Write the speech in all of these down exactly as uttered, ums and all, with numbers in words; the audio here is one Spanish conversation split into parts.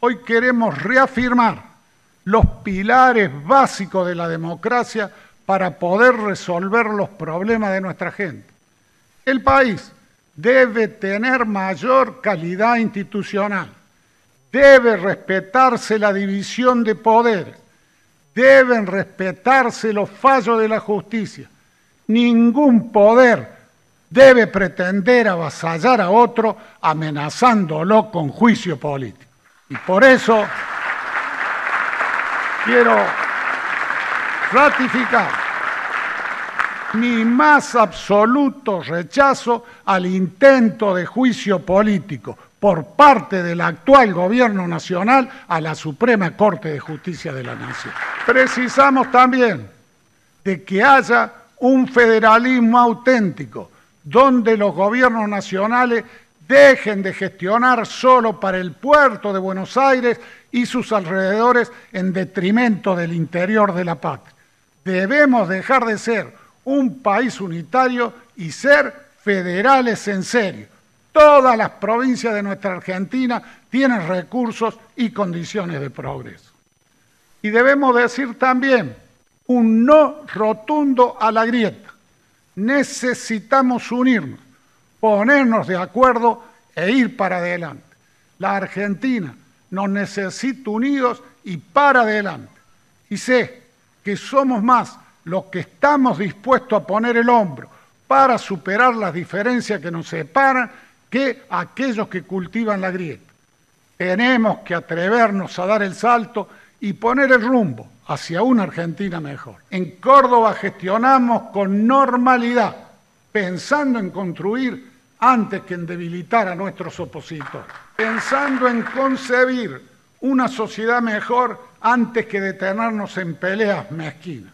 hoy queremos reafirmar los pilares básicos de la democracia para poder resolver los problemas de nuestra gente. El país debe tener mayor calidad institucional, debe respetarse la división de poderes, deben respetarse los fallos de la justicia. Ningún poder debe pretender avasallar a otro amenazándolo con juicio político. Y por eso quiero ratificar mi más absoluto rechazo al intento de juicio político por parte del actual Gobierno Nacional a la Suprema Corte de Justicia de la Nación. Precisamos también de que haya un federalismo auténtico, donde los gobiernos nacionales dejen de gestionar solo para el puerto de Buenos Aires y sus alrededores en detrimento del interior de la patria. Debemos dejar de ser un país unitario y ser federales en serio. Todas las provincias de nuestra Argentina tienen recursos y condiciones de progreso. Y debemos decir también un no rotundo a la grieta. Necesitamos unirnos, ponernos de acuerdo e ir para adelante. La Argentina nos necesita unidos y para adelante. Y sé que somos más los que estamos dispuestos a poner el hombro para superar las diferencias que nos separan que aquellos que cultivan la grieta. Tenemos que atrevernos a dar el salto y poner el rumbo hacia una Argentina mejor. En Córdoba gestionamos con normalidad, pensando en construir antes que en debilitar a nuestros opositores, pensando en concebir una sociedad mejor antes que detenernos en peleas mezquinas.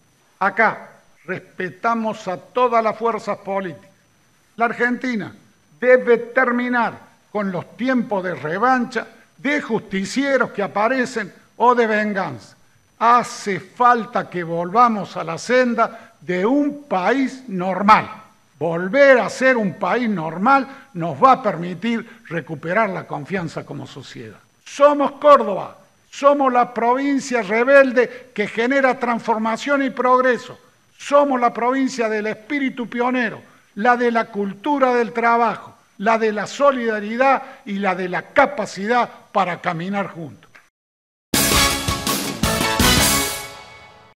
Acá respetamos a todas las fuerzas políticas. La Argentina debe terminar con los tiempos de revancha, de justicieros que aparecen o de venganza. Hace falta que volvamos a la senda de un país normal. Volver a ser un país normal nos va a permitir recuperar la confianza como sociedad. Somos Córdoba, somos la provincia rebelde que genera transformación y progreso. Somos la provincia del espíritu pionero, la de la cultura del trabajo, la de la solidaridad y la de la capacidad para caminar juntos.